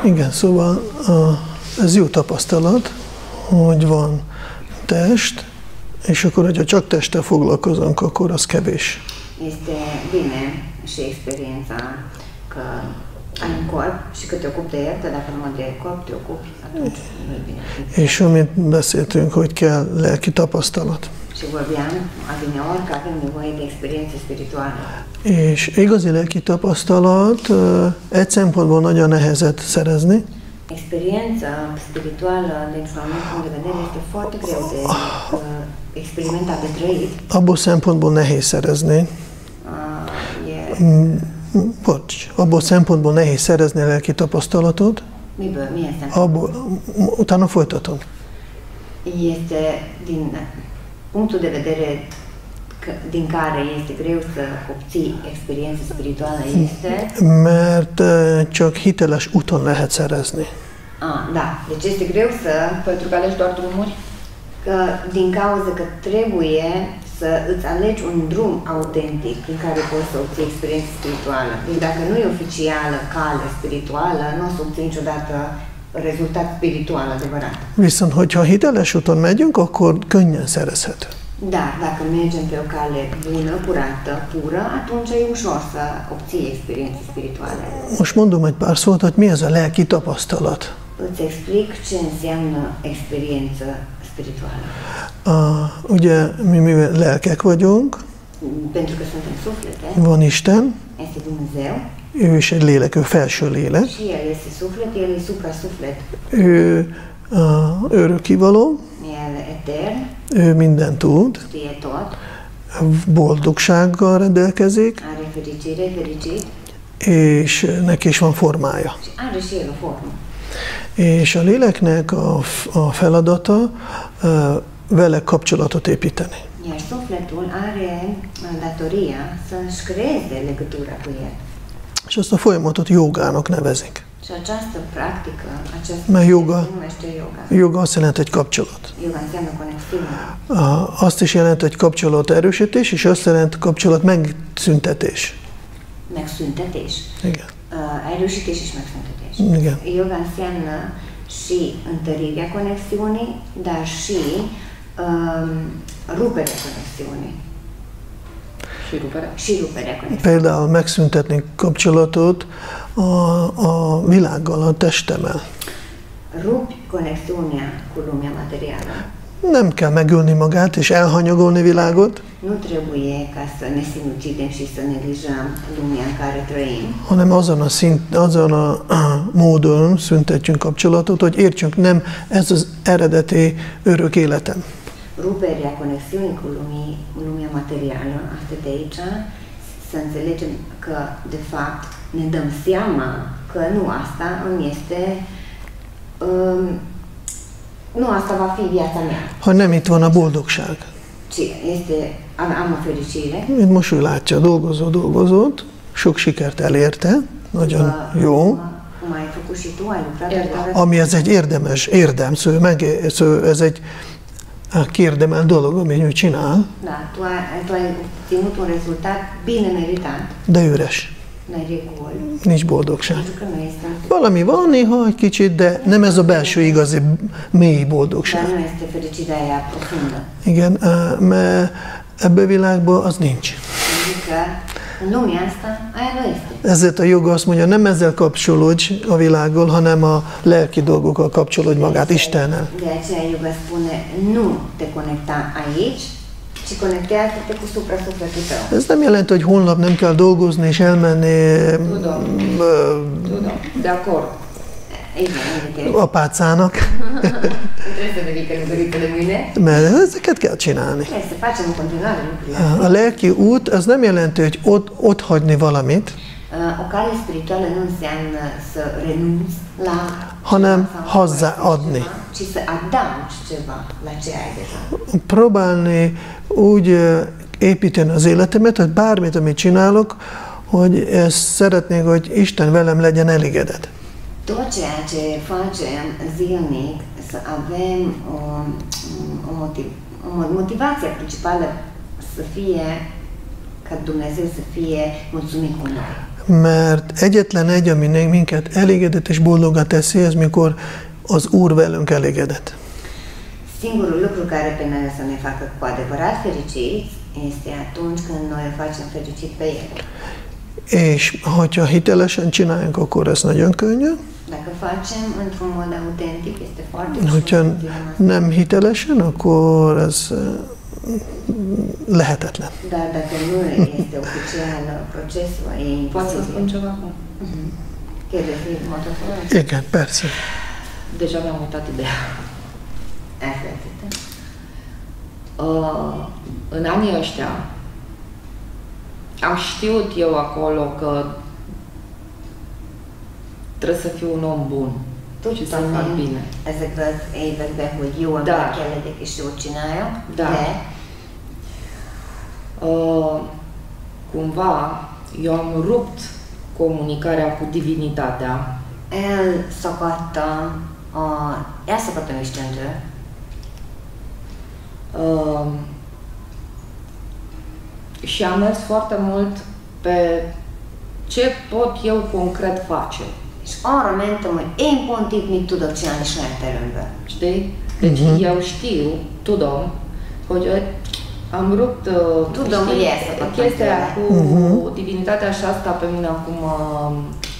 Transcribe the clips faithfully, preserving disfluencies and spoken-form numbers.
Igen, szóval a, ez jó tapasztalat, hogy van test, és akkor, hogyha csak testtel foglalkozunk, akkor az kevés. Este bine și experiența că ai un corp și că te ocupi de el, dar dacă numai de corp te ocupi, atunci nu e bine. És amit beszéltünk, hogy kell lelki tapasztalat. Și vorbeam adineori că avem nevoie de experiență spirituală. És igazi lelki tapasztalat egy szempontból nagyon nehezet szerezni. Experiența spirituală, dintr-un anumit punct de vedere, este foarte greu de uh, experimentat, de trăit. Abból szempontból nehéz szerezni. Uh, e... Bocs, abból szempontból nehéz szerezni a lelki tapasztalatot. Miből? Milyen szempontból? Utána folytatom. Este din punctul de vedere din care este greu să obții experiență spirituală este... Mert csak hiteles úton lehet szerezni. Ah, da. Deci este greu să, pentru că alegi doar drumuri, că din cauza că trebuie să îți alegi un drum autentic prin care poți să obții experiență spirituală. Deci dacă nu e oficială cale spirituală, nu o să obții niciodată rezultat spiritual adevărat. Viszont, hogyha hiteles úton megyünk, akkor könnyen szerezhető. Dar dacă mergem pe o cale bună, curată, pură, atunci e ușor să obții experiențe spirituale. Most mondom egy pár szót, hogy mi ez a lelki tapasztalat. Îți explic ce înseamnă experiență spirituală. Uh, ugye mi, mi lelkek vagyunk. Pentru că suntem suflete. Van Isten. Este Dumnezeu. Ő is egy lélek, ő felső lélek. Și El este suflet, El e supra-suflet. Ő uh, örökkivaló. El etern. Ő mindent tud. Știe tot. Boldogsággal rendelkezik. Are fericire, fericit. És neki is van formája. Și are și El o formă. És a léleknek a, a feladata uh, vele kapcsolatot építeni. Iar sufletul are datoria să-și creeze legătura cu El. És azt a folyamatot jogának nevezik. Și această practică, această Mert joga, se numește yoga. joga azt jelenti, hogy kapcsolat. Yoga înseamnă conexiune. Uh, azt is jelenti, hogy kapcsolat erősítés, és azt jelenti kapcsolat megszüntetés. Megszüntetés. Igen. Uh, erősítés és megszüntetés. Igen. Yoga înseamnă și întărirea conexiunii, dar și um, ruperea conexiunii. Și ruperea? Și ruperea conexiunii. Például megszüntetni kapcsolatot a, a világgal, a testemmel. Rupi conexiunea cu lumea materială. Nem kell megölni magát és elhanyagolni világot, Nu trebuie ca să ne sinucidem și să neglijăm lumea în care trăim. hanem azon a, szint, azon a, a módon szüntetjünk kapcsolatot, hogy értsünk, nem ez az eredeti örök életem. Ruperea conexiunii cu lumii, lumea materială, asta de aici, să înțelegem că, de fapt, ne dăm seama că nu asta îmi este, um, nu asta va fi viața mea. Ha nem itt van a boldogság. Ci este, am, am o fericire. Itt most ő látja, dolgozó, dolgozott, sok sikert elérte, nagyon Că, jó. Cum ai făcut și tu, ai lucrat, dar Ami ez egy érdemes, érdem, szóval, meg, szóval ez egy kiérdemelt dolog, amit ő csinál, da, tu ai, tu ai obținut un rezultat bine meritat. de üres. N-ai reguli. Nincs boldogság. Pentru că nu este, Valami van néha egy kicsit, de nem ez a belső igazi mély boldogság. dar nu este fericirea aia profundă. Igen, mert ebbe a világban az nincs. Adică în lumea asta, aia nu este. Ezért a joga azt mondja, nem ezzel kapcsolódj a világgal, hanem a lelki dolgokkal kapcsolódj magát Istennel. De aceea yoga spune, nu te conecta aici, ci conectează-te cu supra-sufletul tău. Ez nem jelenti, hogy holnap nem kell dolgozni és elmenni Tudom. Tudom. De acord. Igen, apácának, trebuie să devii călugăriță de mâine. mert ezeket kell csinálni. Trebuie să facem în continuare lucrurile. A lelki út, az nem jelenti, hogy ott, ott hagyni valamit, O cale spirituală nu înseamnă să renunți la hanem ceva sau hozzáadni. ceva, ci să adaugi ceva la ce ai deja. Próbálni úgy építeni az életemet, hogy bármit, amit csinálok, hogy ezt szeretnék, hogy Isten velem legyen elégedett. Tot ceea ce facem zilnic, să avem o, o, motiv, o motivație principală să fie ca Dumnezeu să fie mulțumit cu noi. Mert egyetlen egy, ami minket elégedett és boldogá teszi, ez mikor az Úr velünk elégedett. Singurul lucru care pe noi o să ne facă cu adevărat fericiți este atunci când noi îl facem fericit pe El. És hogyha hitelesen csináljuk, akkor ez nagyon könnyű. Dacă facem într-un mod autentic, este foarte ușor. Hogyha nem hitelesen, akkor ez lehetetlen. Dar dacă nu este oficial procesul, e imposibil. Poți să spun ceva acum? Chiar de fi motoforă? Igen, persze. Deja mi-am uitat ideea. Elfelejtettem. Uh, în anii ăștia am știut eu acolo că trebuie să fiu un om bun și să fac bine. Ezekben az években, hogy jó ember kell legyek és jót csináljak, da. de uh, cumva eu am rupt comunicarea cu divinitatea. Elszakadtam, a, elszakadtam Istentől. Uh, și am mers foarte mult pe ce pot eu concret face. És arra mentem, hogy én pont itt mit tudok csinálni saját erőmből. Știi? Deci uh-huh. eu știu, tudom, hogy am rupt uh, tudom, știi, hogy elszakadtam chestia tőle. cu uh-huh. divinitatea și asta pe mine acum uh,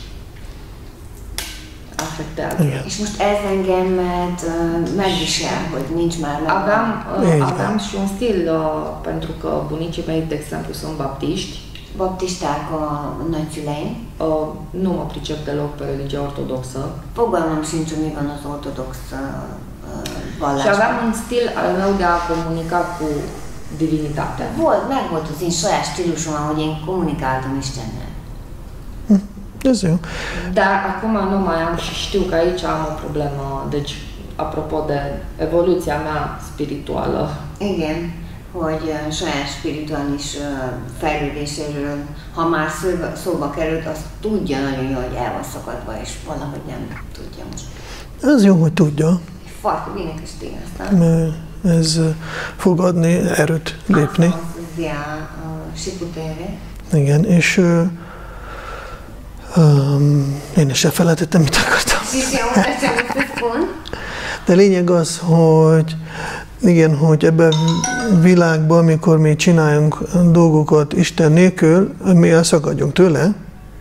afectează. Igen. És most ez engemet uh, megvisel, hogy nincs már meg. Aveam, uh, Igen. aveam și un stil, uh, pentru că bunicii mei, de exemplu, sunt baptiști. Baptisták a nagyszüleim. Uh, nu mă pricep deloc pe religia ortodoxă. Fogalmam sincs, hogy mi van az ortodox uh, vallásban. Și aveam un stil al meu de a comunica cu divinitatea. Volt, meg volt az én saját stílusom, ahogy én kommunikáltam Istennel. Ez jó. Dar acum nu mai am și știu că aici am o problemă. Deci, apropo de evoluția mea spirituală. Igen, hogy uh, saját spirituális uh, fejlődéséről, ha már szóba, szóba került, azt tudja nagyon jól, hogy el van szakadva, és valahogy nem tudja most. Ez jó, hogy tudja. Foarte bine că știi asta. Mert ez fog adni erőt lépni. Asta o să-ți dea uh, și putere. Igen, és uh, um, én is elfelejtettem, mit akartam. Și eu uite ce am să spun. De lényeg az, hogy igen, hogy ebben a világban, amikor mi csináljunk dolgokat Isten nélkül, mi elszakadjunk tőle.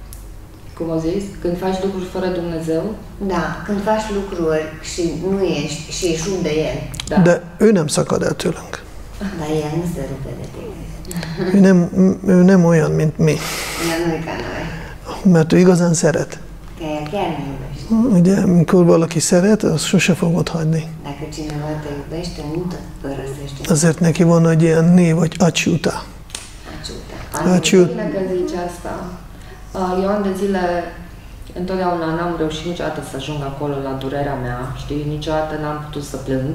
Cum au zis, când faci lucruri fără Dumnezeu, Da, când faci lucruri și nu ești și ești rupt de El, da. De ő nem szakad el tőlünk. dar El nu se rupe de tine. Ő nem, ő nem olyan, mint mi. El nu e ca noi, Mert ő igazán szeret. că El chiar ne iubește. Ugye, amikor valaki szeret, az sose fog ott hagyni. Dacă cineva te iubește, nu te părăsește. Azért neki van egy ilyen név, hogy Acsiuta. Ajută. Acsiut. bine că zici asta. Uh, Eu ani de zile, întotdeauna n-am reușit niciodată să ajung acolo la durerea mea, știi, niciodată n-am putut să plâng.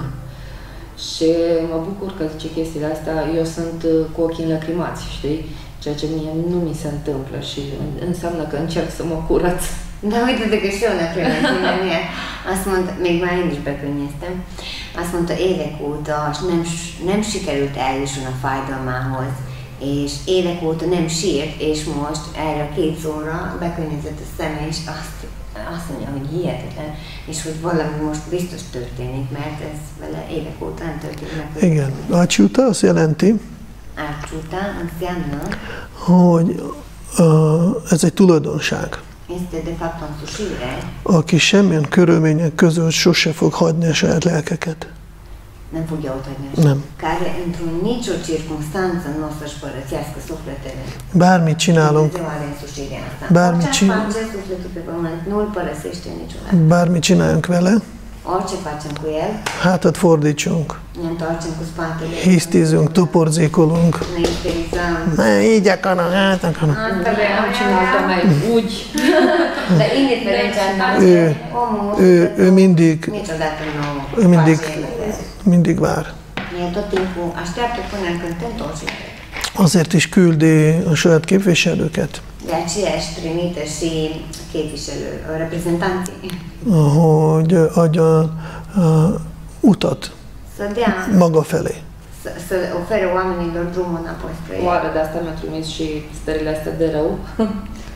Și mă bucur că zice chestiile astea, eu sunt uh, cu ochii înlăcrimați, știi? Ceea ce mie nu mi se întâmplă și înseamnă că încerc să mă curăț. Da, uite-te că și eu ne primește mie. Azt mondta, még már én is bekönnyeztem, azt mondta, évek óta nem, nem sikerült eljusson a fájdalmához, és évek óta nem sírt, és most erre a két szóra bekönnyezett a szeme, és azt, azt mondja, hogy hihetetlen, és hogy valami most biztos történik, mert ez vele évek óta nem történik meg. Igen. Acsiuta azt jelenti, Átcsúta, înseamnă, hogy uh, ez egy tulajdonság. este de fapt o însușire, Aki semmilyen körülmények között sose fog hagyni a saját lelkeket. nem fogja ott hagyni a Nem. care într-o nicio circunstanță nu o să-și părățească sufletele. Bármit csinálunk, Dumnezeu are însușirea asta. Bármit Orice csin- face sufletul pe pământ, nu îl părăsește niciodată. bármit csináljunk vele, Orice facem cu el, hátat fordítsunk, ne întoarcem cu spatele, hisztizünk, toporzékolunk. ne isterizăm. Ne, így akarom, hát akarom. Asta de Am csinálta mai ugi. Dar indiferent ce ar Ő, face, omul ő, ő mindig, niciodată nu ő mindig, face ele. mindig vár. El tot timpul așteaptă până când te întorci. Azért is küldi a saját képviselőket, De aceea își trimite și képviselő, reprezentanții, hogy adja uh, utat să dea, maga felé. să, să ofere oamenilor drumul înapoi spre el. Oare de asta mi-a trimis și stările astea de rău?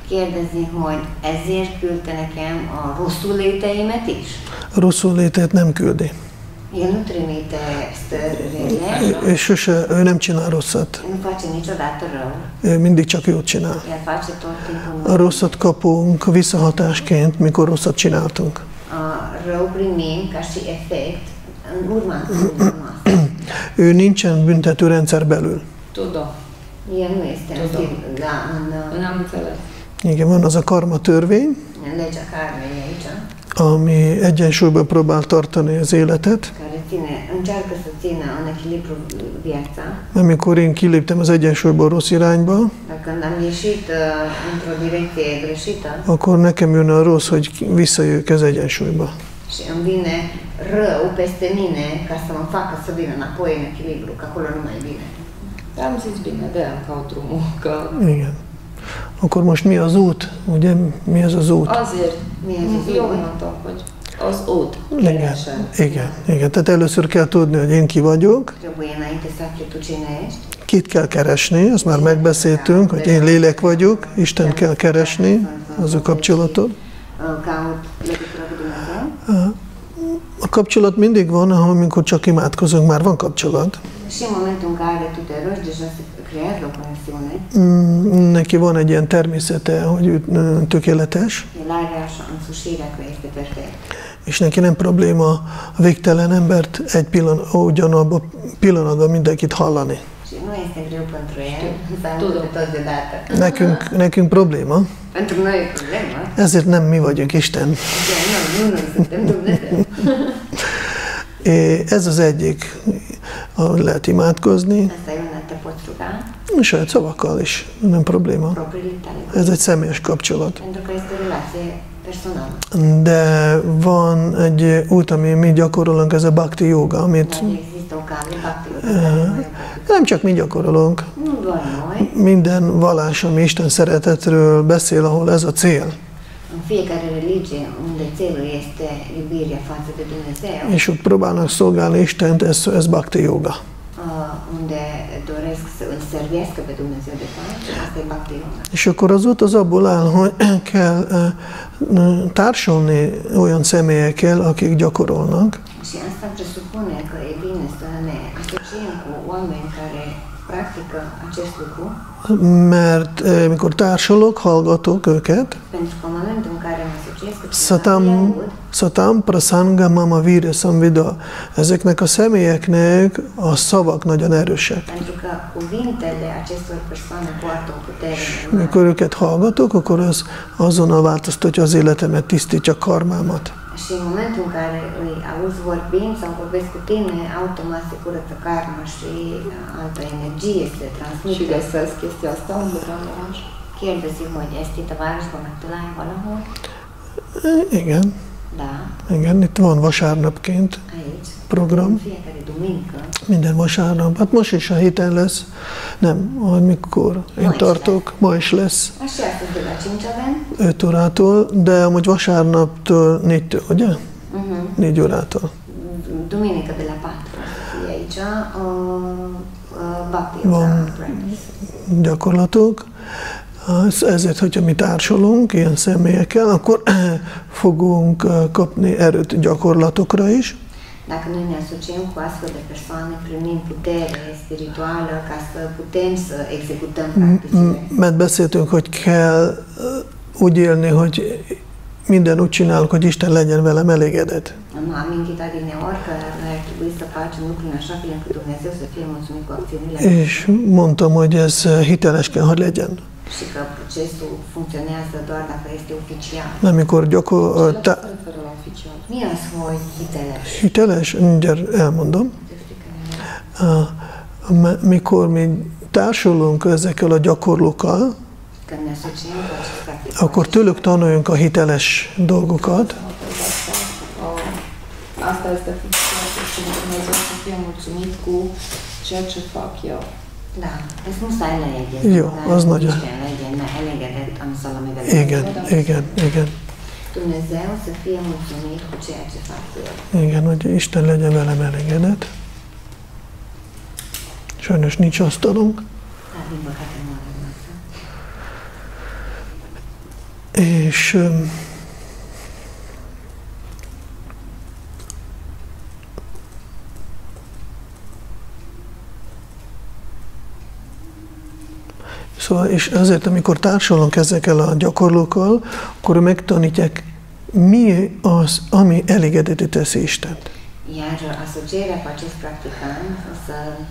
kérdezni, hogy ezért küldte nekem a rosszul léteimet is? A rosszul létét nem küldi. El nu trimite stările, És sose, ő nem csinál rosszat. nu face niciodată rău. Ő mindig csak jót csinál. El face tot timpul A rosszat kapunk visszahatásként, mikor rosszat csináltunk. A rău primim ca și efect în urma acțiunilor noastre. Ő nincsen büntetőrendszer belül. Tudom. El nu este în, Tudom. stil- da, în, În am înțeles. Igen, van az a karma törvény, în legea karmei aici, ami egyensúlyba próbál tartani az életet. care ține, încearcă să țină în echilibru viața. Amikor én kiléptem az egyensúlyból rossz irányba, Dar când am ieșit uh, într-o direcție greșită akkor nekem jön a rossz, hogy visszajöjjek az egyensúlyba. și îmi vine rău peste mine ca să mă facă să vin înapoi în echilibru, că acolo nu mai e bine. Am zis bine, de-aia îmi caut drumul, că Igen. Akkor most mi az út? Ugye, mi ez az út? azért Mi ez az eu út? mondtam, hogy az út, Igen, keresem. igen, igen. Tehát először kell tudni, hogy én ki vagyok, Trebuie înainte să afli tu cine ești, kit kell keresni, azt már megbeszéltünk, hogy én lélek vagyok, Isten kell keresni, az a kapcsolatot. uh, caut legătură cu Dumnezeu. A kapcsolat mindig van, amikor csak imádkozunk, már van kapcsolat. Și în momentul în care tu te rogi, deja se creează o conexiune. Mm, Neki van egy ilyen természete, hogy ő ö, tökéletes, El are așa însușirea că este perfect. és neki nem probléma a végtelen embert egy pillanat, ugyanabban a pillanatban mindenkit hallani. Și nu este greu pentru el să audă pe toți deodată. Nekünk, nekünk probléma, Pentru noi e problemă. ezért nem mi vagyunk Isten. De noi, nu noi suntem Dumnezeu. É, ez az egyik, ahol lehet imádkozni, Asta e una, te poți ruga, saját szavakkal is, nem probléma. propriile tale. Ez egy személyes kapcsolat. Pentru că este o relație personală. De van egy út, ami mi gyakorolunk, ez a bhakti yoga, amit Dar există o cale, bhakti yoga, nem csak mi gyakorolunk, nu doar noi, minden vallás, ami Isten szeretetről beszél, ahol ez a cél. în fiecare religie unde țelul este iubirea față de Dumnezeu, És ott próbálnak szolgálni Istent, ez, ez bhakti yoga. uh, unde doresc să îl servească pe Dumnezeu de fapt, asta e bhakti yoga. És akkor az út az abból áll, hogy kell uh, társulni olyan személyekkel, akik gyakorolnak, Și asta presupune că e bine să ne asociem cu oameni care practică acest lucru, mert eh, mikor társulok, hallgatok őket, pentru că în momentul în care mă asociez cu cineva, îi Satam, aud, Satam Prasanga Mama Vire Samvida. Ezeknek a személyeknek a szavak nagyon erősek. pentru că cuvintele acestor persoane poartă o putere enormă. Mikor őket hallgatok, akkor az azonnal változtatja az életemet, tisztítja karmámat. Și în momentul în care îi auzi vorbind sau vorbesc cu tine, automat se curăță karma și altă energie se Și transmite. găsesc chestia asta undeva în oraș. Kérdezi, hogy ezt itt a városban megtalálj valahol? Eh, Igen, Da, igen, itt van vasárnapként aici. program, Fiecare duminică. minden vasárnap. Hát most is a héten lesz, nem, amikor én Ma is tartok, ma is lesz Așa, astăzi de la cinci avem. öt órától, de amúgy vasárnaptól négytől, ugye? Uh-huh. négy órától. Duminică de la patru o să fie aici. Uh, uh, Bhakti Yoga Van Practice. gyakorlatok. Ez- Ezért, hogyha mi társulunk ilyen személyekkel, akkor fogunk eh, kapni erőt gyakorlatokra is. Dacă noi ne asociem cu astfel de persoane, primim putere spirituală ca să putem să executăm practicile. Mert beszéltünk, hogy kell eh, úgy élni, hogy minden úgy csinálok, hogy Isten legyen velem elégedett. Am amintit adineori că noi ar trebui să facem lucrurile așa fel încât Dumnezeu să fie mulțumit cu acțiunile És mondtam, hogy ez eh, hiteles kell, hogy legyen. și că procesul funcționează doar dacă este oficial. Amikor gyakor, Și la ce tá- se referă la oficial? Mi az, hogy hiteles? hiteles, mindjárt elmondom. Ah, m- Mikor mi társulunk ezekkel a gyakorlókkal, Când ne asociem cu acest practic. akkor tőlük tanuljunk a hiteles dolgokat, Asta este ceea ce Dumnezeu să fie mulțumit cu ceea ce fac eu. Da, ezt muszáj leegyezni. Jó, az nagyon. Isten legyen elégedett azzal, amivel igen, igen, igen, Dumnezeu să fie mulțumit cu ceea ce fac eu. igen, hogy Isten legyen velem elégedett. Sajnos nincs asztalunk. Dar din păcate nu avem asta. És szóval, és azért, amikor társalunk ezekkel a gyakorlókkal, akkor megtanítják, mi az, ami elégedetté teszi Istent. Iar asocierea cu acest practicant, o să,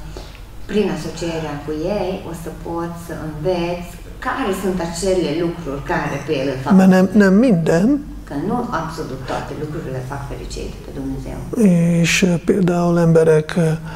prin asocierea cu ei, o să poți să înveți care sunt acele lucruri care pe el îl fac. Mert nem, nem minden. Că nu absolut toate lucrurile fac fericit pe Dumnezeu. És például emberek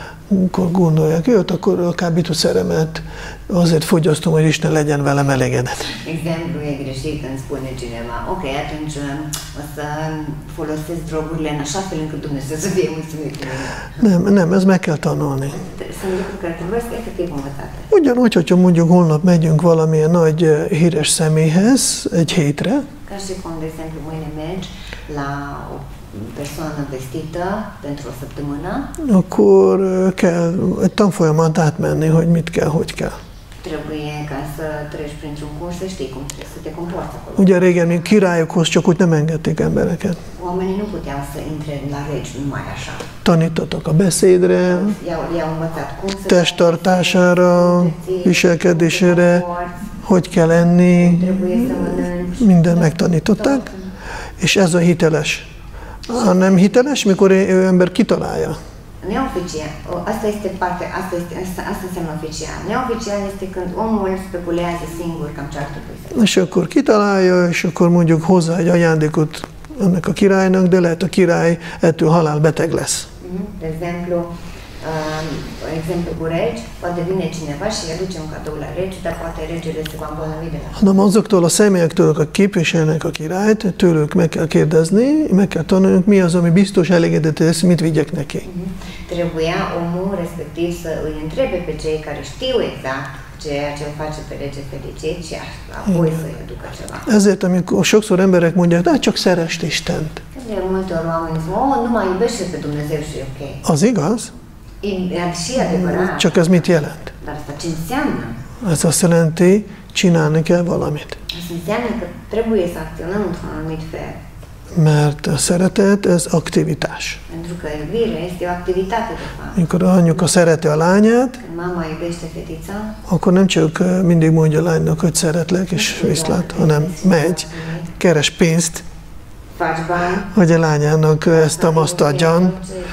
akkor gondolják, jött, akkor a kábítószeremet azért fogyasztom, hogy Isten legyen velem elégedett. Exemplu e greșit când spune cineva, ok, atunci o să folosesc drogurile în așa fel încât Dumnezeu să fie mulțumit cu mine. Nem, nem, ez meg kell tanulni. Sunt lucruri care trebuie să efectiv învățate. Ugyanúgy, hogyha mondjuk holnap megyünk valamilyen nagy híres személyhez egy hétre, Ca și cum, de exemplu, mâine mergi la o persoană vestită pentru o săptămână, akkor kell egy tanfolyamot átmenni, hogy mit kell, hogy kell. trebuie ca să treci printr-un curs să știi cum trebuie să te comporți acolo. Ugye régen még királyokhoz csak úgy nem engedték embereket. Oamenii nu puteau să intre la regi numai așa. Tanítottak a beszédre, I-au, i-au învățat cum să testtartására, viselkedésére, hogy kell enni, trebuie să mănânci. minden megtanították, és ez a hiteles. A nem hiteles, mikor ő ember kitalálja. Neoficial, asta este parte, asta, este, asta, asta înseamnă oficial. Neoficial este când omul speculează singur cam ce ar trebui să facă. És akkor kitalálja, és akkor mondjuk hozzá egy ajándékot ennek a királynak, de lehet a király ettől halálbeteg lesz. De exemplu, um, exemplu cu regi, poate vine cineva și îi aduce un cadou la regi, dar poate regele se va îmbolnăvi de la Hanem azoktól a személyektől, akik képviselnek a királyt, tőlük meg kell kérdezni, meg kell tanulnunk, mi az, ami biztos elégedett lesz, mit vigyek neki. Trebuia omul respectiv să îi întrebe pe cei care știu exact ceea ce îl face pe rege fericit și apoi să-i aducă ceva. Ezért, amikor sokszor emberek mondják, de csak szeresd Istent. De multe ori oamenii spun, oh, nu mai iubește pe Dumnezeu și e ok. Az igaz? E și adevărat. Csak ez mit jelent? Dar asta ce înseamnă? Ez azt jelenti, csinálni kell valamit. Asta înseamnă că trebuie să acționăm într-un anumit fel. Mert a szeretet, ez aktivitás. Pentru că iubirea este o activitate, de fapt. Amikor anyuka szereti a lányát, Când mama iubește fetița, akkor nem csak mindig mondja a lánynak, hogy szeretlek, és viszlát, hanem megy, keres pénzt, faci bani, hogy a lányának ezt azt adjan,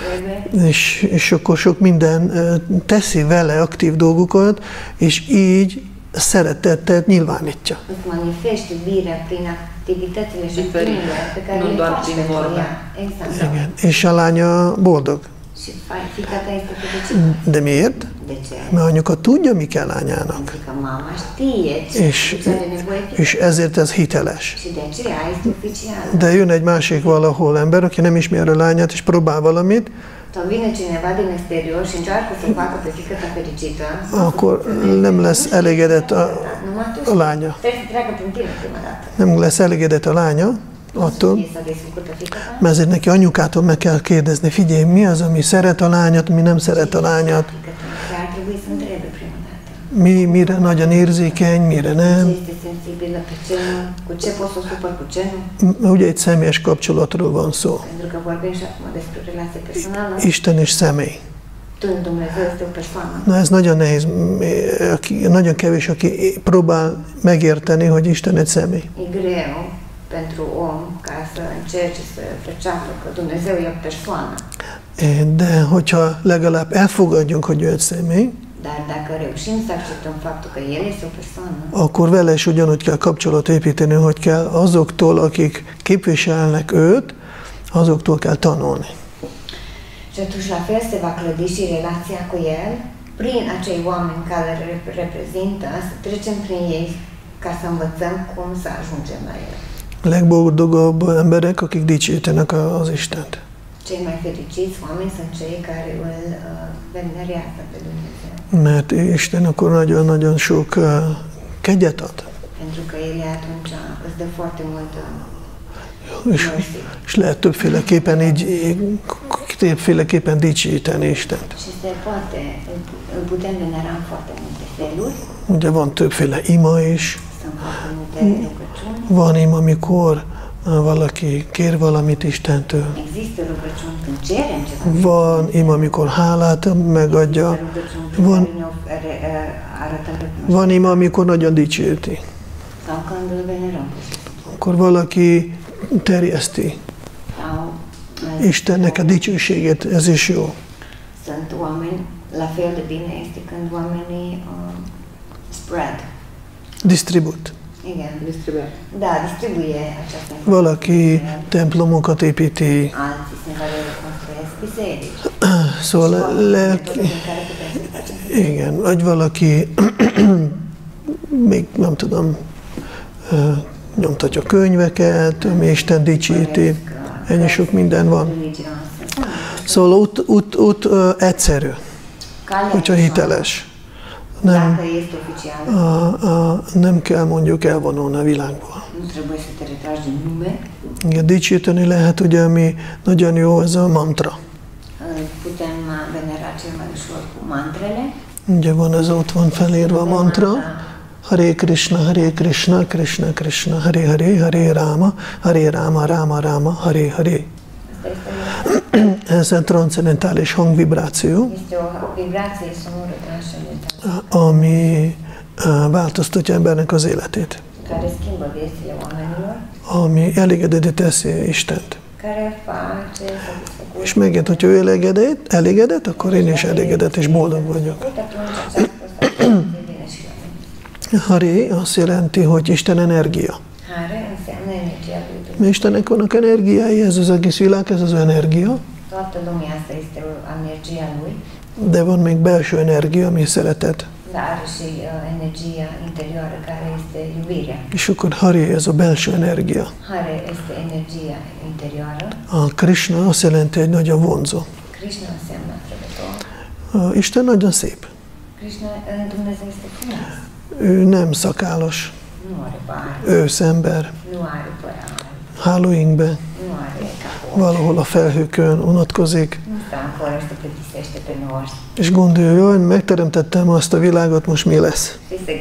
és, és akkor sok minden teszi vele aktív dolgokat, és így szeretetet nyilvánítja. îți manifesti iubirea prin activitățile și acțiunile pe care nu le doar faci prin pentru vorbe. ea. Exact. Igen. És a lánya boldog. Și fa- fiica ta este fericită. De miért? De ce? Mert anyuka tudja, mi kell lányának. Pentru că mama știe ce És, ce are nevoie fiica. és ezért ez hiteles. Și de aceea este oficial. De jön egy másik valahol ember, aki nem ismeri a lányát, és próbál valamit, Sau vine cineva din exterior și încearcă să facă pe fiica ta fericită. akkor nem lesz elégedett a, Numai tu a lánya. trebuie să treacă prin tine prima dată. Nem lesz elégedett a lánya attól, Fie s-a desfăcut fiica ta. mert ezért neki anyukától meg kell kérdezni, figyelj, mi az, ami szeret a lányat, mi nem szeret a lányat, Fiica ta. Dar ar trebui să întrebe prima dată. mi, mire nagyon érzékeny, mire Ce nem. este sensibilă pe ce nu, cu ce poți să o supăr, cu ce nu. Ugye egy személyes kapcsolatról van szó. Pentru că vorbim și acum despre relație personală. Isten és személy. Tu, Dumnezeu este o persoană. Na ez nagyon nehéz, aki, nagyon kevés, aki próbál megérteni, hogy Isten egy személy. E greu pentru om ca să încerce să perceapă că Dumnezeu e o persoană. De hogyha legalább elfogadjunk, hogy ő egy személy, Dar dacă reușim să acceptăm faptul că El este o persoană, akkor vele is ugyanúgy kell kapcsolat építeni, hogy kell azoktól, akik képviselnek őt, azoktól kell tanulni. și atunci la fel se va clădi și relația cu El prin acei oameni care îl reprezintă, să trecem prin ei ca să învățăm cum să ajungem la El. Legboldogabb emberek, akik dicsőítenek az Istent. Cei mai fericiți oameni sunt cei care îl uh, venerează pe Dumnezeu. Mert Isten akkor nagyon-nagyon sok uh, kegyet ad. Pentru că El atunci îți dă foarte multă És, és lehet többféleképpen így, többféleképpen dicsőíteni Istent. și se poate, îl, îl putem venera în foarte multe feluri. Ugye van többféle ima is, Van ím, amikor valaki kér valamit Istentől. Van ím, amikor hálát megadja. Van, van ím, amikor nagyon dicsőti. Akkor valaki terjeszti Istennek a dicsőségét, ez is jó. Distribut. Igen, distribuie. Da, distribuie această. Valaki templomokat építi. Szóval lelki... Igen, vagy valaki még nem tudom, nyomtatja könyveket, ami Isten dicsíti. Ennyi sok minden van. Szóval út, út, út egyszerű, hogyha hiteles. Nem, a, a, nem kell mondjuk elvonulni a világból. Igen, dicsőíteni lehet, ugye, ami nagyon jó, ez a mantra. Ugye van, ez ott van felírva a mantra. Hare Krishna, Hare Krishna, Krishna Krishna, Hare Hare, Hare Rama, Hare Rama, Rama Rama, Hare Hare. Ez egy transzendentális hangvibráció, ami változtatja embernek az életét, ami elégedetté teszi Istent. És megint, hogyha ő elégedett, elégedett, akkor én is elégedett és boldog vagyok. Hare azt jelenti, hogy Isten energia. Mert Istennek vannak energiái, ez az egész világ, ez az energia. De van még belső energia, ami szeretet. És akkor Hare, ez a belső energia. A Krishna azt jelenti, hogy nagyon vonzó. Isten nagyon szép. Ő nem szakállas. Ősz ember. Hálóinkbe. Valahol a felhőkön unatkozik. És gondolja, hogy megteremtettem azt a világot, most mi lesz?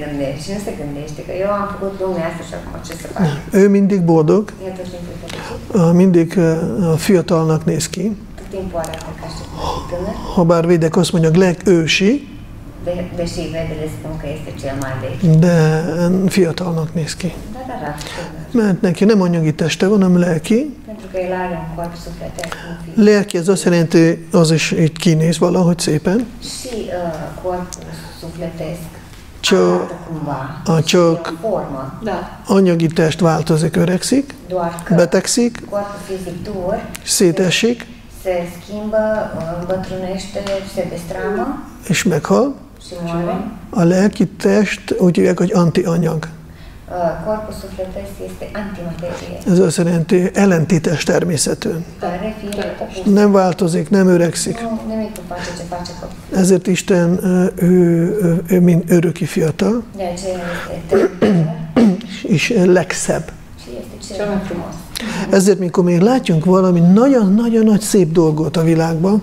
Ő mindig boldog, mindig fiatalnak néz ki. Habár védek azt mondja, legősi, de fiatalnak néz ki. Mert neki nem anyagi teste van, hanem lelki. Lelki, ez azt jelenti, az is így kinéz valahogy szépen. Csak, a csak anyagi test változik, öregszik, betegszik, szétesik, és meghal. A lelki test úgy hívják, hogy antianyag. Ez azt jelenti, ellentétes természetű. Nem változik, nem öregszik. Ezért Isten, ő, ő, ő mind öröki fiatal, és legszebb. Ezért, mikor még látjunk valami nagyon-nagyon nagy szép dolgot a világban,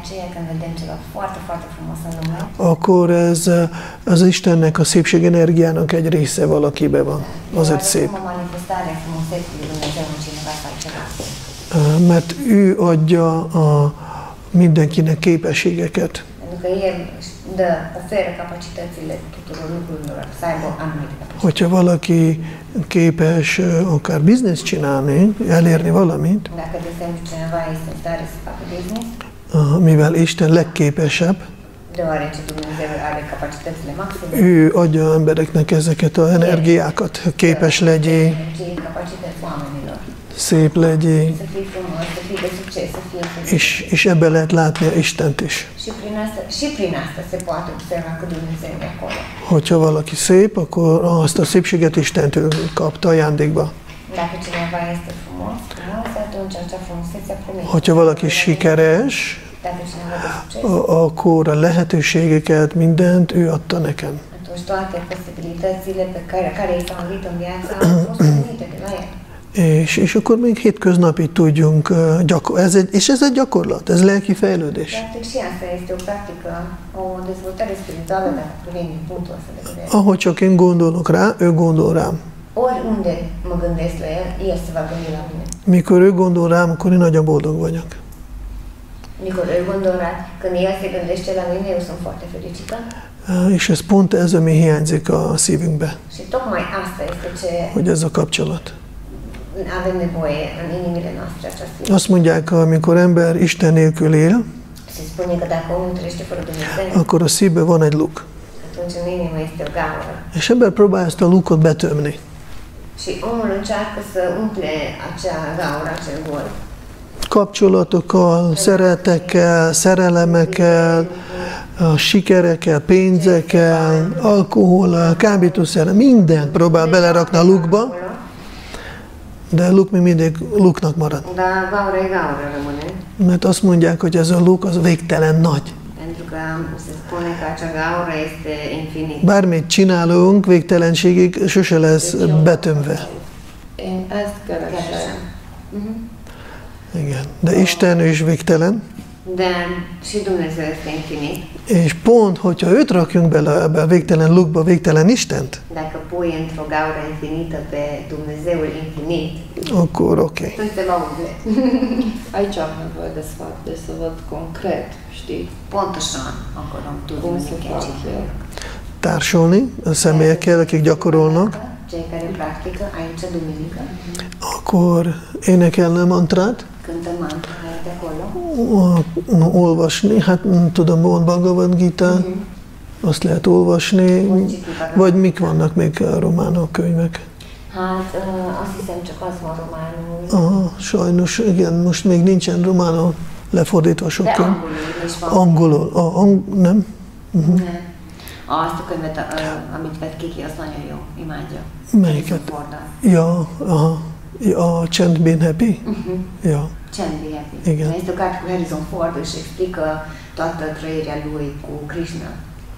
akkor ez az Istennek a szépség energiának egy része valakiben van. Azért szép. Mert ő adja a mindenkinek képességeket. Hogyha valaki képes akár bizniszt csinálni, elérni valamit, mivel Isten legképesebb, ő adja embereknek ezeket az energiákat, képes legyél, szép legyél, és, és ebben lehet látni Istent is. Hogyha valaki szép, akkor azt a szépséget Istentől kapta ajándékba. Hogyha valaki sikeres, akkor a lehetőségeket, mindent ő adta nekem. És, és akkor még hétköznapi tudjunk gyakorolni. És ez egy gyakorlat, ez lelki fejlődés. Practic și asta este o practică, o dezvoltare spirituală, dacă privim punctul ăsta de vedere. Ahogy csak én gondolok rá, ő gondol rám. Oriunde mă gândesc la el, el se va gândi la mine. Mikor ő gondol rám, akkor én nagyon boldog vagyok. Mikor ő gondol rá, când el se gândește la mine, eu sunt foarte fericită. És ez pont ez, ami hiányzik a szívünkbe. Și tocmai asta este ce hogy ez a kapcsolat. avem nevoie în inimile noastre, această. Azt mondják, amikor ember Isten nélkül él, Se spune că dacă omul trăiește fără Dumnezeu, akkor a szívben van egy luk. atunci în inimă este o gaură. És ember próbál ezt a lukot betömni. Și omul încearcă să umple acea gaură, acel gol. Kapcsolatokkal, szeretekkel, szerelemekkel, a sikerekkel, pénzekkel, alkohollal, kábítószerrel, mindent próbál belerakni a lukba, de a luk még mindig luknak marad. Dar gaură e gaură rămâne, Mert azt mondják, hogy ez a luk az végtelen nagy. pentru că se spune că acea gaură este infinită. Bármit csinálunk, végtelenségig sose lesz betömve. Én ezt keresem. Mhm. Igen. De Isten ő is végtelen, De și Dumnezeu este infinit. és pont, hogyha őt rakjunk bele ebbe a végtelen lukba, végtelen Istent, Dacă pui într-o gaură infinită pe Dumnezeul infinit, akkor oké. Okay. atunci se va umple. Aici am nevoie de sfat, deci să văd concret, știi, Pontosan akarom tudni, cum să hogy kell fac csinálni. eu. Társulni a személyekkel, akik gyakorolnak, Cei care practică aici duminică, akkor énekelne mantrát, cântăm mantra de acolo. o- olvasni, hát nem tudom, van Bhagavad Gita, azt lehet olvasni, vagy mik vannak még a románok könyvek. Hát uh, azt hiszem csak az van románul. Aha, sajnos, igen, most még nincsen románul lefordítva sok De könyv. angolul is van. Angolul, a, ang, nem? Nem. Azt a könyvet, uh, amit vett Kiki, az nagyon jó, imádja. Melyiket? Fordal. Ja, aha. Ja, a Chant Been Happy? Uh-huh. Ja. Chant Be Happy. Igen. Este o carte cu Harrison Ford și explică toată trăirea lui cu Krishna.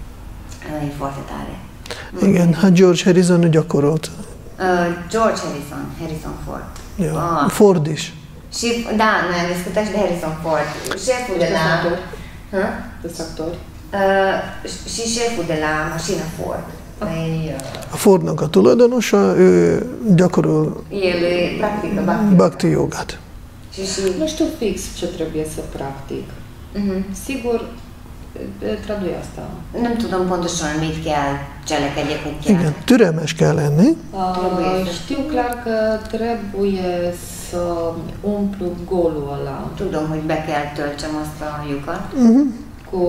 E foarte tare. Igen, hát George Harrison ő gyakorolt. Uh, George Harrison, Harrison Ford. Ja. Ah. Ford is. Și, da, noi am discutat și de Harrison Ford. Șeful de la... Hă? Sunt actori. Uh, și șeful de la mașină Ford. Păi, A Fordnak a tulajdonosa, ő gyakorol uh, el e practică bhakti. bhakti jogát. Și și... Nu știu fix ce trebuie să practic. Uh-huh. Sigur, tradui asta. Nem tudom pontosan, mit kell cselekedjek, hogy kell. Igen, türelmes kell lenni, Uh, știu clar că trebuie să umplu golul ăla Tudom, hogy be kell töltsem azt a lyukat. uh-huh. cu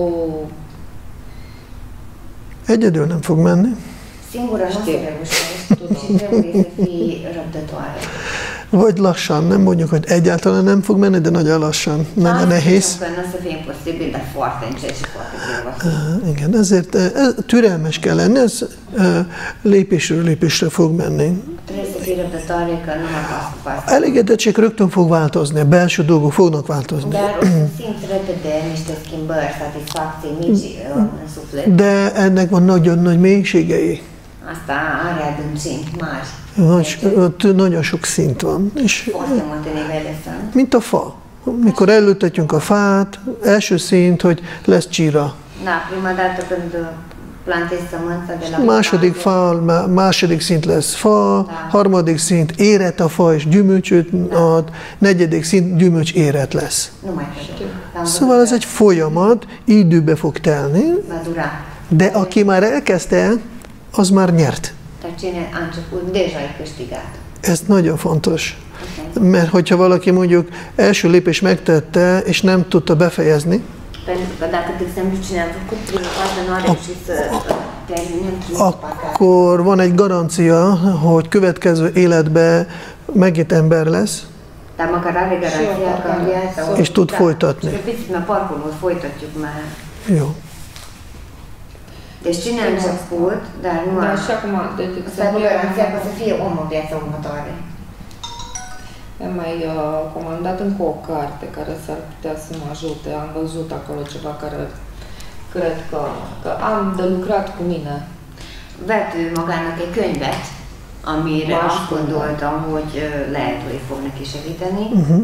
Egyedül nem fog menni. Singură nu Știu. se reușește și trebuie să fii răbdătoare. Vagy lassan, nem mondjuk, hogy egyáltalán nem fog menni, de nagyon lassan, nagyon Azt nehéz. spun că nu o să fie imposibil, dar foarte încet și foarte greu va fi. Uh, Igen, ezért uh, türelmes kell lenni, ez uh, lépésről lépésre fog menni. Trebuie să fii răbdătoare, că nu mai poți cu pas. Elégedettség rögtön fog változni, a belső dolgok fognak változni. Dar o să simți repede niște schimbări, satisfacții mici uh, în suflet. De ennek van nagyon nagy mélységei. Asta are adâncimi mari. Nagy, ott nagyon sok szint van. És Foarte multe nivele sunt. mint a fa. Mikor elültetjünk a fát, első szint, hogy lesz csíra. Da, prima dată când plantezi sămânța de la Második plantă, fa, má- második szint lesz fa, harmadik szint éret a fa és gyümölcsöt ad, negyedik szint gyümölcs éret lesz. nu mai trebuie. Am văzut Szóval ez că egy folyamat, időbe fog telni, va dura. de aki már elkezdte, az már nyert. Dar cine a început, deja ai câștigat. Ez nagyon fontos. Okay? Mert hogyha valaki mondjuk első lépés megtette, és nem tudta befejezni, Pentru că dacă, de exemplu, cine a făcut prima fază nu a reușit să terminăm prima parte, akkor van egy garancia, hogy következő életben megint ember lesz, dar măcar are garanția că în viața és tud folytatni. Și repetiți, mă parcurul, folytatjuk már. Jó. Deci cine a început, dar nu a... Dar și acum, de Să aibă exemplu, garanția că o să fie om în viața următoare. am mai uh, comandat încă o carte care s-ar putea să mă ajute. Am văzut acolo ceva care cred că, că am de lucrat cu mine. Vettünk magának egy könyvet, amire Más azt gondoltam, hogy lehet, hogy fog neki segíteni. Uh-huh.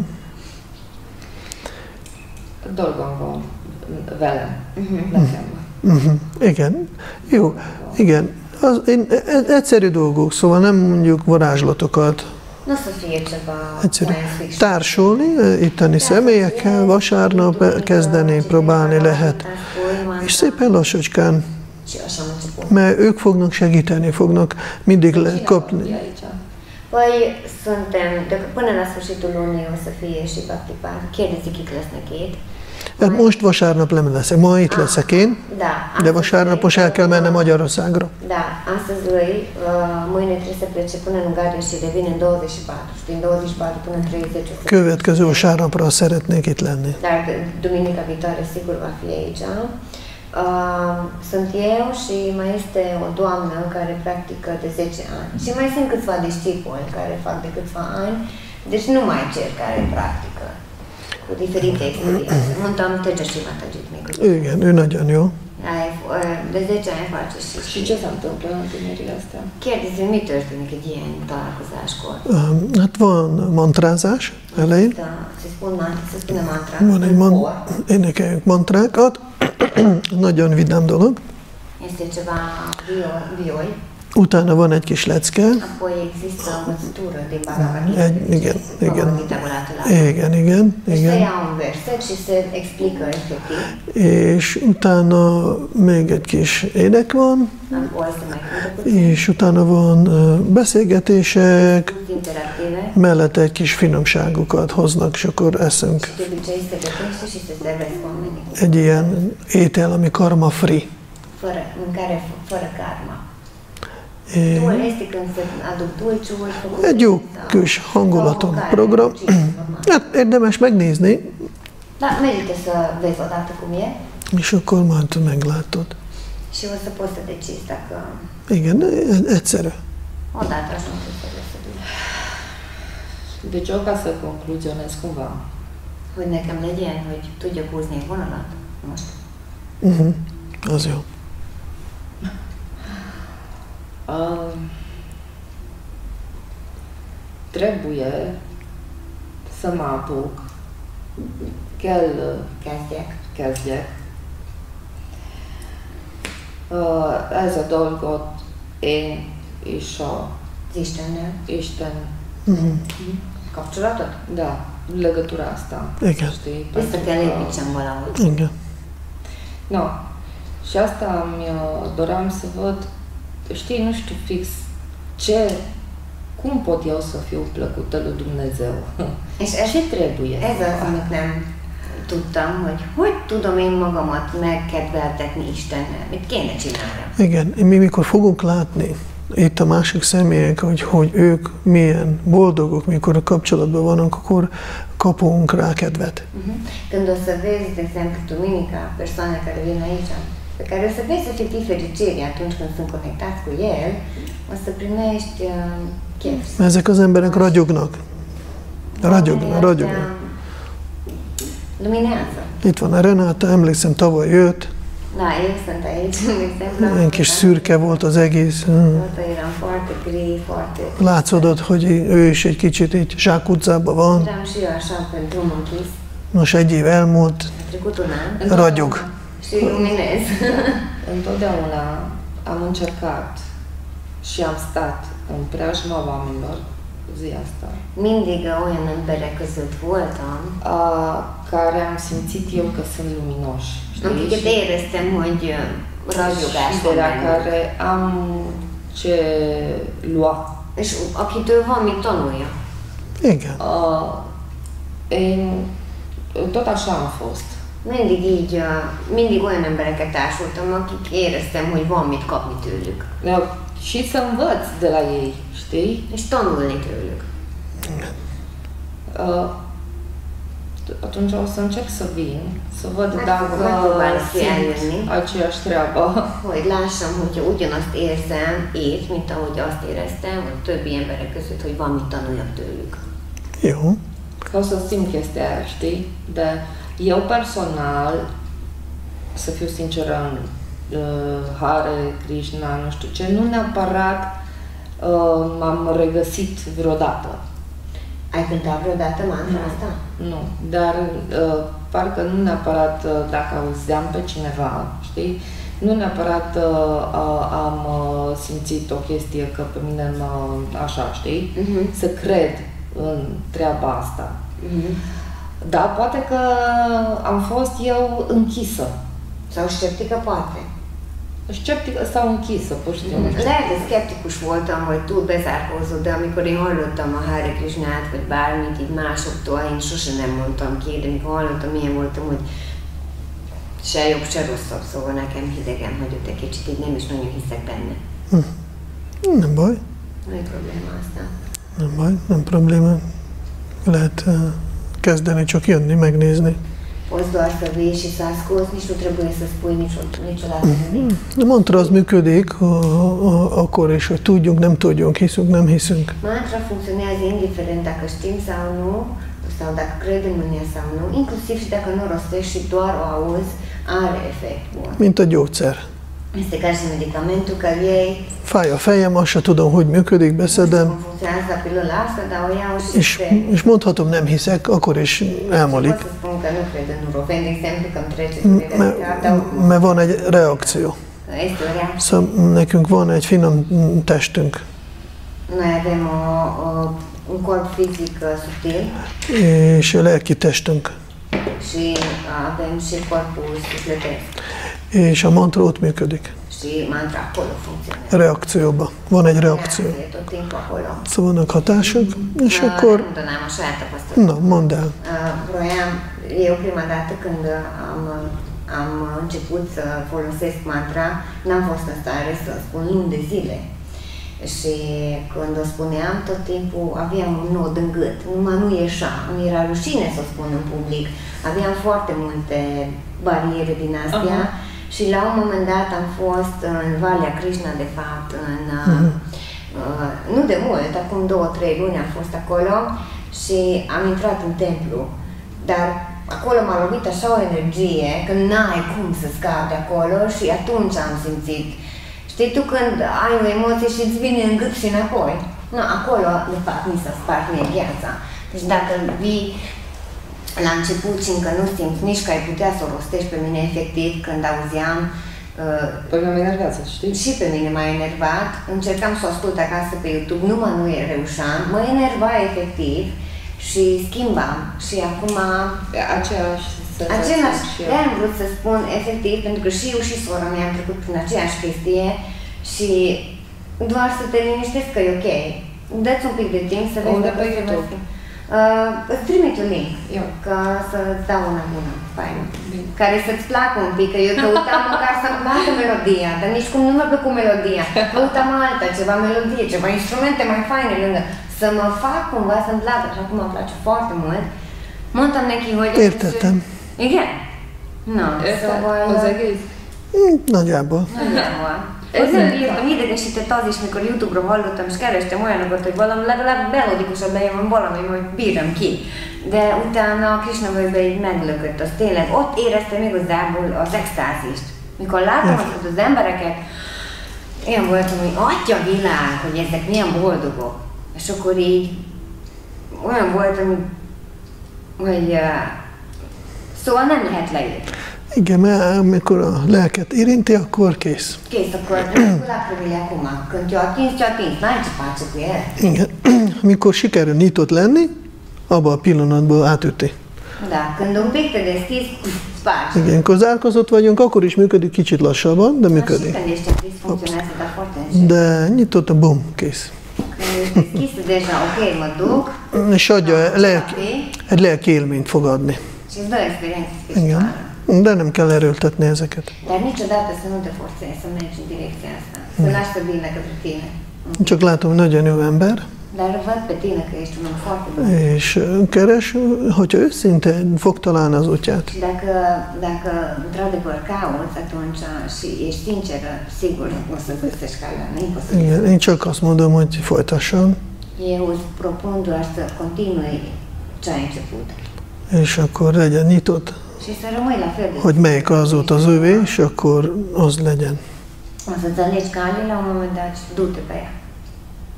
Dolgom van velem, Uh-huh. nekem. Uh-huh. Igen. Jó. Igen. Az, én, egyszerű dolgok, szóval nem mondjuk varázslatokat. Nu o să fie ceva Egyszerű. science fiction. Társulni, itteni személyekkel, vasárnap kezdeni, próbálni lehet. És szépen lassacskán, Și așa am început. mert ők fognak segíteni, fognak mindig Cine va kapni. fi aici? Păi suntem, de, până la sfârșitul lunii o să fie și Bhaktipat. Kérdezik, kik lesznek itt. Hát most vasárnap nem leszek, ma itt leszek én, Da, de vasárnapos el kell mennem Magyarországra. Da, astăzi lui, mâine trebuie să plece până în Ungaria și revine în douăzeci și patru. Și din douăzeci și patru până în treizeci o să... Következő vasárnapra szeretnék itt lenni. Dar duminica viitoare sigur va fi aici. Uh, sunt eu și mai este o doamnă care practică de zece ani. Și mai sunt câțiva discipoli care fac de câțiva ani. Deci nu mai cer care practică. Cu diferite experiențe. Mondtam, te și Matajit mică. Igen, ő nagyon jó. De zece ani face și... Și ce se întâmplă în întâlnirile astea? Kérdezi, mi történik egy ilyen találkozáskor? Hát van mantrázás elején, Da, se spun, se spune mantra. van egy man, énekeljük mantrákat, nagyon vidám dolog. Este ceva vioi. Utána van egy kis lecke. Apoi există o învățătură din Bhagavad Egy, igen, igen, igen, igen, Deci se igen. ia un verset și se explică efectiv. És utána még egy kis ének van, Apoi se mai cântă puțin. és utána van ö, beszélgetések, Interactive. mellette egy kis finomságokat hoznak, és akkor eszünk. De obicei se gătește și se servesc oamenii. Egy ilyen étel, ami karma free. Fără, mâncare f- fără karma. É, Dul este când se aduc dulciuri făcute. egy jó sau- kis hangulaton sau program. mâncare normal. Hát érdemes megnézni, Da, merită să vezi odată cum e és akkor majd meglátod. și o să poți să decizi dacă Igen, egyszerű. odată ajungi să să duci. Deci eu, ca să concluzionez cumva, Hogy nekem legyen, hogy tudjak húzni egy vonalat most. Uh-huh. Az jó. uh, trebuie să mă apuc, kell Kezdjek. kezdjek uh, ez a dolgot én és a Az Istennel. Isten, Uh-huh. Kapcsolatot? da, legătura asta, Igen. știi? Vissza Pentru kell că- építsem valahogy. Igen. No. Și asta mi doream să văd, știi, nu știu fix ce, cum pot eu să fiu plăcută lui Dumnezeu? És ez, Ce trebuie? ez az, amit nem tudtam, hogy hogy tudom én magamat megkedveltetni Istennel. Mit kéne csinálnom? Igen, mi mikor fogunk látni itt a másik személyek, hogy, hogy ők milyen boldogok, mikor a kapcsolatban vannak, akkor kapunk rá kedvet. Uh-huh. Când o să vezi, de exemplu, duminica, persoane care vin aici, pe care o să vezi efectiv fericire atunci când sunt conectați cu El, o să primești uh, chef. Ezek az emberek ragyognak. Ragyognak, ragyognak. Luminează. Itt van a Renáta, emlékszem, tavaly jött, Da, eu sunt aici, de exemplu. ilyen kis szürke volt az egész. Toată eram foarte gri, foarte... Látszódott, hogy ő is egy kicsit így zsákutcában van. Eram și eu așa pe drum închis. Most egy év elmúlt, A trecut un an ragyog. și luminez. Întotdeauna am încercat și am stat în preajma oamenilor zi asta, Mindig olyan emberek között voltam, a, care am simțit eu că sunt luminoși, akiket știi? éreztem, hogy uh, ragyogás Și van de la bennük. care am ce lua. És akitől van, mit tanulja. Igen. A, én tot așa am fost. Mindig így, uh, mindig olyan embereket társultam, akik éreztem, hogy van mit kapni tőlük. Da, și să învăț de la ei, știi? És tanulni tőlük. Uh, atunci o să încerc să vin, să văd Hai, dacă megpróbálok simt eljönni. aceeași treabă. Hogy lássam, hogyha ugyanazt érzem itt, mint ahogy azt éreztem, a többi emberek között, hogy van mit tanuljak tőlük. Jó. Că o să simt chestia aia, știi? De eu personal, să fiu sinceră, în uh, Hare, Krishna, nu știu ce, nu neapărat m-am regăsit vreodată. Ai cântat vreodată mantra asta? Nu, dar uh, parcă nu neapărat uh, dacă auzeam pe cineva, știi? Nu neapărat uh, uh, am uh, simțit o chestie că pe mine mă așa, știi? Uh-huh. Să cred în treaba asta. Uh-huh. Da, poate că am fost eu închisă. Sau sceptică, poate. Sceptică sau închisă, pur și simplu. Lehet, hogy szkeptikus voltam, vagy túl bezárkózó, de amikor én hallottam a Hare Krishnát, vagy bármit így másoktól, én sose nem mondtam ki, de amikor hallottam, ilyen voltam, hogy se jobb, se rosszabb, szóval nekem hidegen hagyott egy kicsit, így nem is nagyon hiszek benne. Hm. Nem baj. Nagy probléma aztán. Nem baj, nem probléma. Lehet uh, kezdeni csak jönni, megnézni. Poți doar să vii și să asculți, nici nu trebuie să spui niciodată nimic. A mantra az működik a, a, akkor is, hogy tudjunk, nem tudjunk, hiszünk, nem hiszünk. Mantra funcționează indiferent dacă știm sau nu, sau dacă credem în ea sau nu, inclusiv și dacă nu rostești și doar o auzi, are efect bun. Mint a gyógyszer. Este ca și medicamentul care iei. Fáj a fejem, azt se tudom, hogy működik, beszedem. És, és mondhatom, nem hiszek, akkor is elmúlik. Mert van egy reakció. Szóval nekünk van egy finom testünk. És a lelki testünk. És a mantra ott működik. Reakcióba. Van egy reakció. Szóval vannak hatások, és akkor... Na, mondd el. Eu prima dată când am, am început să folosesc mantra, n-am fost în stare să spun luni de zile. Și când o spuneam, tot timpul aveam un nod în gât. Numai nu ieșa. Îmi era rușine să o spun în public. Aveam foarte multe bariere din astea. Uh-huh. Și la un moment dat am fost în Valea Krishna, de fapt, în, uh-huh. uh, nu de mult, acum două, trei luni am fost acolo și am intrat în templu. Dar acolo m-a lovit așa o energie că n-ai cum să scapi de acolo și atunci am simțit. Știi tu când ai o emoție și îți vine în gât și înapoi? Nu, acolo, de fapt, mi s-a spart mie gheața. Deci dacă vii la început și încă nu simți nici că ai putea să o rostești pe mine efectiv când auzeam. Pe mine mă enervează, știi? Și pe mine m-a enervat. Încercam să o ascult acasă pe YouTube, numai nu reușeam. Mă enerva efectiv și schimbam. Și acum... Aceeași Același, de-aia am vrut să spun efectiv, pentru că și eu și sora mea am trecut prin aceeași chestie și doar să te liniștesc că e ok. Dă-ți un pic de timp să vezi dacă pe YouTube. Uh, îți trimit un link, eu, ca să-ți dau una bună, faină, care să-ți placă un pic, că eu căutam măcar să-mi placă melodia, dar nici cum nu mă plăcut melodia, căutam alta, ceva melodie, ceva instrumente mai faine lângă, să mă fac cumva să-mi placă, și acum îmi place foarte mult. Mondtam neki, hogy... Értettem. Igen? Na, szóval... Az egész? Nagyjából. Nagyjából. Azért írtam idegesített az is, mikor YouTube-ról hallottam, és kerestem olyanokat, hogy valami legalább melodikusabb legyen, valami, hogy bírjam ki. De utána a Krishna völgybe így meglökött, az tényleg, ott éreztem igazából az extázist. Mikor láttam azt az embereket, olyan voltam, hogy atya világ, hogy ezek milyen boldogok. És akkor így olyan voltam, hogy uh, szóval nem lehet leírni. Igen, mert amikor a lelket érinti, akkor kész. Kész, akkor láprovili acum. Când te-o atins, te-o atins. N-ai ce face cu el. Igen. Amikor sikerül nyitott lenni, abban a pillanatban átüti. Da, când un pic te deschizi, spargi. Igen, amikor zárkozott vagyunk, akkor is működik kicsit lassabban, de működik. Și când ești închis, funcționează, dar foarte încet. De nyitott, bum, kész. Când ești deschis, deja, ok, mă duc. És adja, lelki, egy lelki élményt fog adni. Și îți dă experiență Igen. spirituală. De nem kell erőltetni ezeket. Dar niciodată să nu te forțezi să mergi în direcția asta. Să lași să vină către tine. Csak látom, hogy nagyon jó ember. Dar văd pe tine că ești un om foarte bun. És keres, hogyha őszintén fog találni az útját. Și dacă, dacă într-adevăr cauți atunci și ești sinceră, sigur o să găsești calea, nu e posibil. Igen, én csak azt mondom, hogy folytasson. Eu îți propun doar să continui ce ai început. És akkor legyen nyitott, Și să rămâi la fel de... hogy melyik az út az övé, és akkor az legyen. O să-ți alegi calea la un moment dat și du-te pe ea.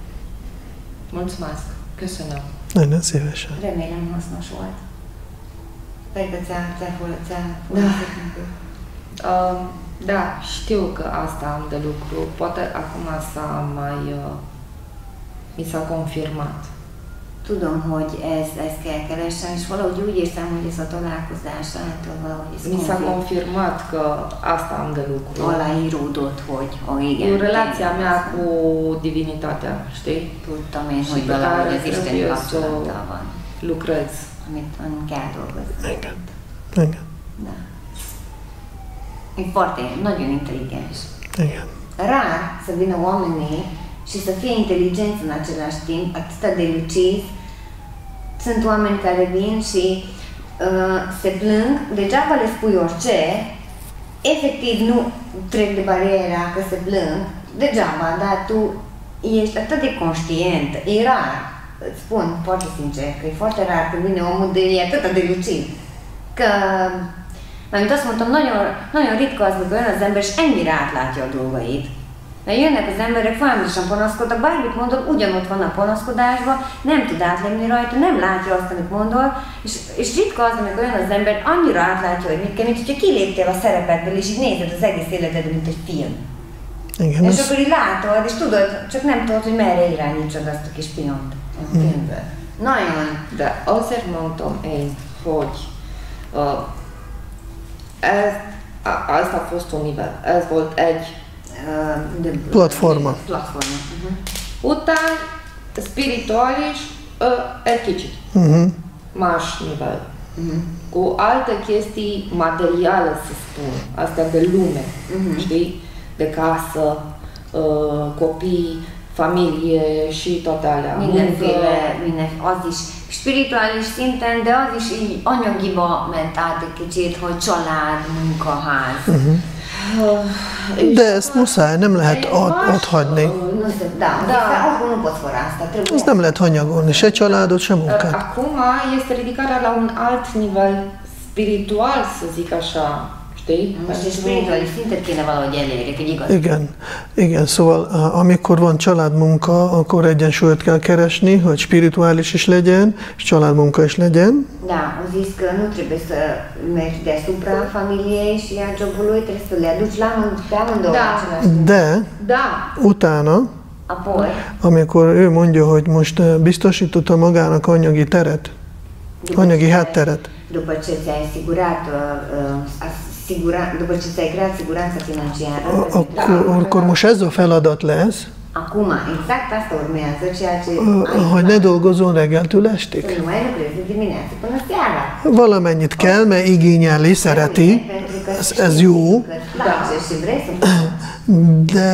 Mulțumesc. Köszönöm. Nagyon szívesen. Remélem hasznos volt. Sper că ți-a, ți-a, ți-a Da. Uh, da, știu că asta am de lucru. Poate acum s-a mai... Uh, mi s-a confirmat. Tudom, hogy ez, ezt kell keresem, és valahogy úgy érzem, hogy ez a találkozás által valahogy ez Mi s-a konflikt- confirmat că asta am de lucru. aláíródott, hogy oh, igen. E relația igen, mea azt cu divinitatea, știi? tudtam én, Și hogy pe valahogy care az Isten trebuie să kapcsolattal van, lucrez. amit amin kell dolgozni. Igen. Igen. Da. E foarte, nagyon inteligens. Igen. Rar să vină oamenii și să fie inteligenți în același timp, atât de lucizi. Sunt oameni care vin și uh, se plâng, degeaba le spui orice, efectiv nu trec de bariera că se plâng, degeaba, dar tu ești atât de conștient, e rar, îți spun foarte sincer, că e foarte rar că vine omul de e atât de lucid, că mert azt mondtam, nagyon, nagyon ritka az, mikor jön az ember, és ennyire átlátja a dolgait. Mert jönnek az emberek, folyamatosan panaszkodnak, bármit mondod, ugyanott van a panaszkodásban, nem tud átlépni rajta, nem látja azt, amit mondol, és, és ritka az, amikor jön az ember, annyira átlátja, hogy mit kell, mint hogyha kiléptél a szerepedből, és így nézed az egész életedből, mint egy film. Igen, És ez, akkor így látod, és tudod, csak nem tudod, hogy merre irányítsad azt a kis piont a filmből. Nagyon. De azért mondtam én, hogy uh, ez, a, asta a fost un nivel, ez volt egy. Uh, de, Platforma. Platforma. Uh-huh. Utána spirituális uh, egy kicsit uh-huh. más nivel. Uh-huh. Cu alte chestii materiale, să spun, astea de lume, Mhm. știi? De casă, uh, copii, familie și toate alea. Mindenféle, minden, az is spirituális szinten, de az is így anyagiba ment át egy kicsit, hogy család, munkaház. Uh-huh. Uh, De ezt muszáj, nem lehet ott, ott hagyni. Nu se, da, Da. da. Acum nu poți fără asta, trebuie. Ezt nem lehet hanyagolni, se családot, se munkát. Acum este ridicarea la un alt nivel spiritual, să zic așa, știi? Most egy spirituális szintet kéne valahogy elérjek, egy igaz. Igen, igen, szóval a- amikor van családmunka, akkor egyensúlyt kell keresni, hogy spirituális is legyen, és családmunka is legyen. Da, au zis că nu trebuie să mergi deasupra familiei și a jobului, trebuie să le aduci la amând- pe amândouă Da. la același timp. De Da, utána, Apoi, amikor ő mondja, hogy most eh, biztosította magának anyagi teret, după anyagi ce- hátteret, După ce ți-ai asigurat, uh, asigura, după ce ți-ai creat siguranța financiară, a- akkor, akkor most ez a feladat lesz, acum, exact asta urmează, ceea ce eh, hogy ne dolgozzon reggeltől estig. să nu mai lucrezi de dimineață până seara. Valamennyit kell, mert igényeli, szereti, Pentru că ez, știi ez jó, că îți place și vrei să faci. de,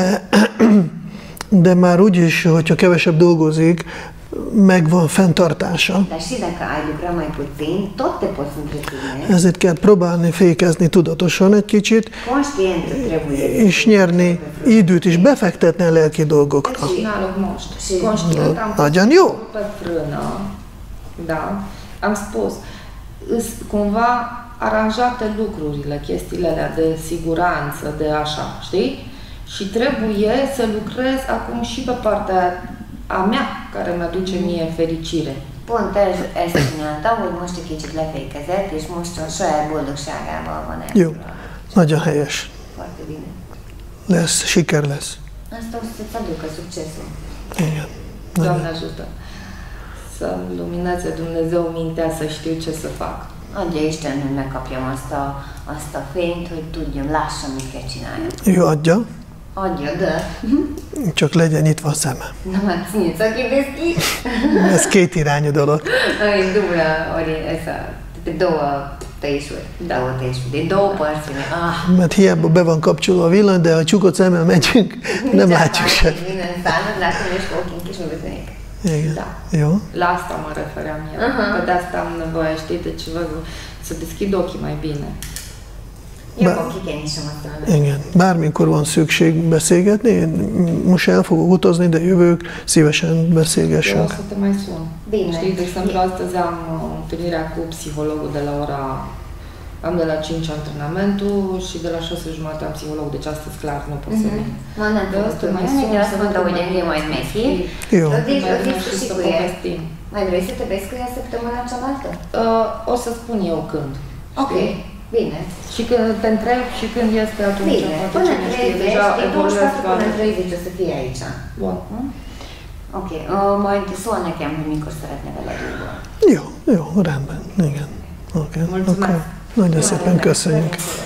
de már úgyis, hogyha kevesebb dolgozik, megvan fenntartása. Dar și dacă ai lucra mai puțin, tot te poți întreține. Ezért kell próbálni fékezni tudatosan egy kicsit, Conștient trebuie. és nyerni időt is befektetni a lelki dolgokra. și náluk most. Și- Conștient am Nagyon jó! pe frână, da, am spus, îs cumva aranjate lucrurile, chestiile alea de siguranță, de așa, știi? Și trebuie să lucrez acum și pe partea a mea, care mi-aduce mie fericire. Pont ez, ezt csináltam, hogy most egy kicsit lefékezett, és most a saját boldogságával van el. Jó, nagyon helyes. Foarte bine. Lesz, siker lesz. Asta o să-ți aducă succesul. Igen. Doamne ajută! Să-mi lumineze Dumnezeu mintea să știu ce să fac. Adja Isten, hogy megkapjam azt a, azt a fényt, hogy tudjam, lássam, mit kell csináljam. Ő adja, Adja, de csak legyen nyitva a szeme. nem hát nyitsz, aki deschis. Ez két irányú dolog. E dublă, ori esa, de două tăișuri, Da. două tăișuri, de două părți. Ah, Mert hiába be van kapcsolva a villany, de ha csukott szemmel megyünk, nem látjuk se. semmit. Vine în sală, dacă nu ești cu ochii închiși, nu vezi nimic. Igen. Da. Jó. La asta mă refeream eu. Aha. Că de asta am nevoie, știi, de ceva, să deschid ochii mai bine. Eu Ba- cu ochii kell nyissam aztán. Igen. Bármikor van szükség beszélgetni, én most el fogok utazni, de jövök, szívesen Eu o beszélgessünk. să te mai sun. Bine. Știi, de exemplu, astăzi am uh, întâlnirea cu psihologul de la ora Am de la cinci antrenamentul și de la șase jumate am psiholog, deci astăzi clar nu pot să vin. Ma ne mai să să vă audem că e mai smechi. Eu. Și să povestim. Mai vrei să te vezi cu ea săptămâna cealaltă? Uh, o să spun eu când. Ok, bine. Și când te întreb și când este atunci. Bine, până în treizeci, din douăzeci și patru până în treizeci o să fie aici. Bun. Ok, majd szóval nekem, hogy mikor szeretnél vele dolgozni. Jó, jó, rendben, igen. Okay, Mulțumesc. akkor nagyon szépen köszönjük.